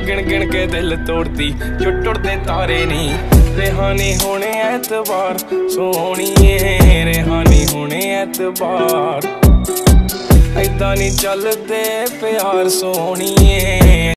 गिन गिन के दिल तोड़ती जो टुटदे तारे नहीं। रेहानी होने एतबार सोहणीए, रेहानी होने एतबार, ऐदां नहीं चलदे प्यार सोहणीए।